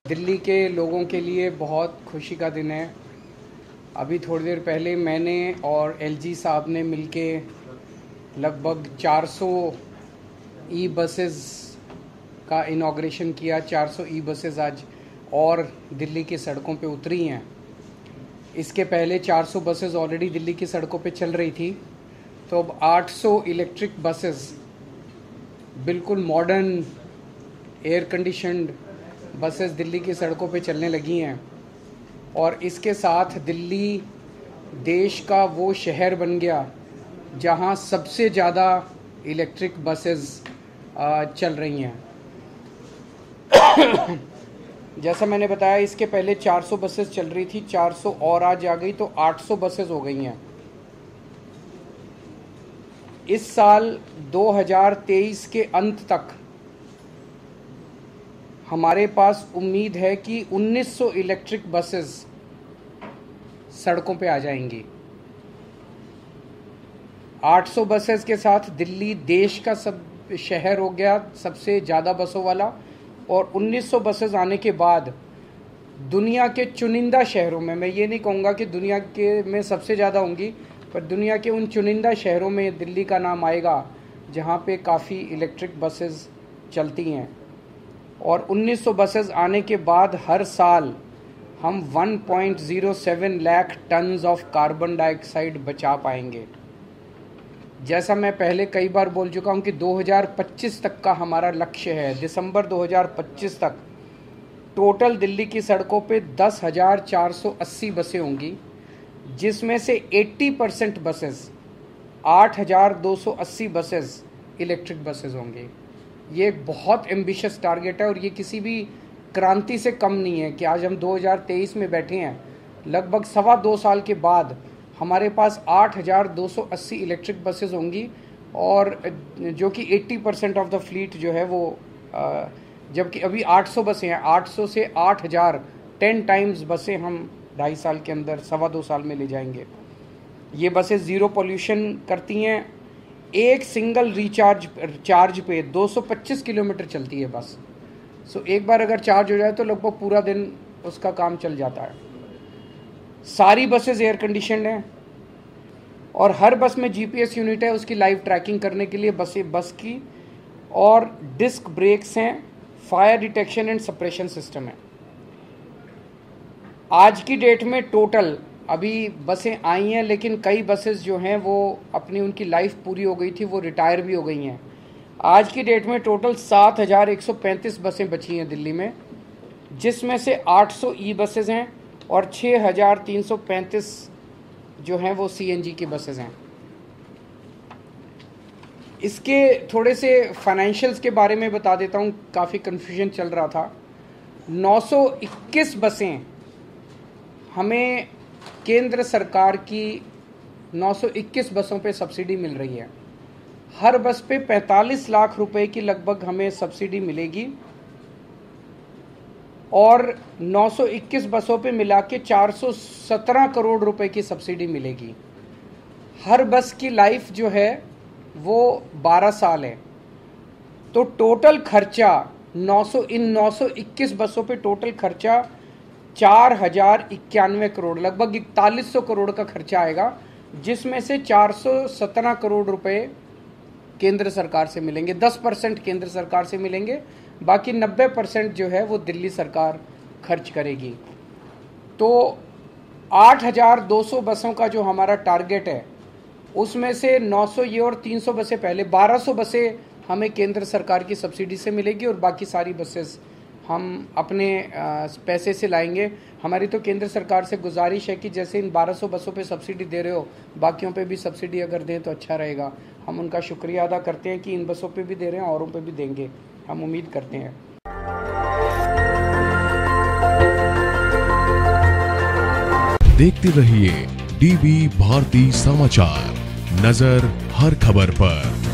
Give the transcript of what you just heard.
दिल्ली के लोगों के लिए बहुत खुशी का दिन है। अभी थोड़ी देर पहले मैंने और एलजी साहब ने मिलके लगभग 400 ई बसेस का इनॉग्रेशन किया। 400 ई बसेस आज और दिल्ली की सड़कों पे उतरी हैं। इसके पहले 400 बसेस ऑलरेडी दिल्ली की सड़कों पे चल रही थी, तो अब 800 इलेक्ट्रिक बसेस बिल्कुल modern air conditioned buses Delhi की सड़कों पे चलने लगी हैं। और इसके साथ दिल्ली देश का वो शहर बन गया जहां सबसे ज़्यादा इलेक्ट्रिक बसेस चल रही हैं। जैसा मैंने बताया, इसके पहले 400 बसेस चल रही थी, 400 और आज आ गई तो 800 बसेस हो गई हैं। इस साल 2023 के अंत तक हमारे पास उम्मीद है कि 1900 इलेक्ट्रिक बसेस सड़कों पे आ जाएंगी। 800 बसेस के साथ दिल्ली देश का सब शहर हो गया सबसे ज़्यादा बसों वाला, और 1900 बसेस आने के बाद दुनिया के चुनिंदा शहरों में, मैं ये नहीं कहूँगा कि दुनिया के में सबसे ज़्यादा होंगी, पर दुनिया के उन चुनिंदा शहरों में दिल्ली का नाम आएगा जहाँ पे काफ़ी इलेक्ट्रिक बसेस चलती हैं। और 1900 बसेस आने के बाद हर साल हम 1.07 lakh tons of carbon dioxide बचा पाएंगे। जैसा मैं पहले कई बार बोल चुका हूँ कि 2025 तक का हमारा लक्ष्य है। दिसंबर 2025 तक टोटल दिल्ली की सड़कों पे 10,480 बसें होंगी, जिसमें से 80% बसेस 8,280 बसेस इलेक्ट्रिक बसेस होंगे। ये एक बहुत एम्बिशियस टारगेट है और ये किसी भी क्रांति से कम नहीं है कि आज हम 2023 में बैठे हैं। लगभग 2.25 साल के बाद हमारे पास 8,280 इलेक्ट्रिक बसेस होंगी, और जो कि 80% ऑफ द फ्लीट जो है वो, जबकि अभी 800 बसें हैं, 800 से 8,000 10 टाइम्स बसें हम 2.5 साल के अंदर 2.25 साल में ले जाएंगे। ये बसें ज़ीरो पोल्यूशन करती हैं। एक सिंगल चार्ज पे 225 किलोमीटर चलती है बस। सो एक बार अगर चार्ज हो जाए तो लगभग पूरा दिन उसका काम चल जाता है। सारी बसेस एयर कंडीशन्ड हैं और हर बस में जीपीएस यूनिट है उसकी लाइव ट्रैकिंग करने के लिए बस की, और डिस्क ब्रेक्स हैं, fire detection and suppression system है। आज की डेट में टोटल अभी बसें आई हैं, लेकिन कई बसेस जो हैं वो अपनी उनकी लाइफ पूरी हो गई थी, वो रिटायर भी हो गई हैं। आज की डेट में टोटल 7,135 बसें बची हैं दिल्ली में, जिसमें से 800 ई बसेस हैं और 6,335 जो हैं वो सीएनजी की बसेस हैं। इसके थोड़े से फाइनेंशियल्स के बारे में बता देता हूँ, काफ़ी कन्फ्यूजन चल रहा था। 921 बसें हमें केंद्र सरकार की 921 बसों पे सब्सिडी मिल रही है। हर बस पे 45 लाख रुपए की लगभग हमें सब्सिडी मिलेगी, और 921 बसों पे मिला के 417 करोड़ रुपए की सब्सिडी मिलेगी। हर बस की लाइफ जो है वो 12 साल है। तो टोटल खर्चा इन 921 बसों पे टोटल खर्चा 4,091 करोड़, लगभग 4100 करोड़ का खर्चा आएगा, जिसमें से 417 करोड़ रुपए केंद्र सरकार से मिलेंगे। 10% केंद्र सरकार से मिलेंगे, बाकी 90% जो है वो दिल्ली सरकार खर्च करेगी। तो 8,200 बसों का जो हमारा टारगेट है, उसमें से 900 ये और 300 बसें पहले, 1,200 बसें हमें केंद्र सरकार की सब्सिडी से मिलेगी, और बाकी सारी बसेस हम अपने पैसे से लाएंगे। हमारी तो केंद्र सरकार से गुजारिश है कि जैसे इन 1200 बसों पे सब्सिडी दे रहे हो, बाकियों पे भी सब्सिडी अगर दें तो अच्छा रहेगा। हम उनका शुक्रिया अदा करते हैं कि इन बसों पे भी दे रहे हैं, औरों पे भी देंगे, हम उम्मीद करते हैं। देखते रहिए डीवी भारती समाचार, नजर हर खबर पर।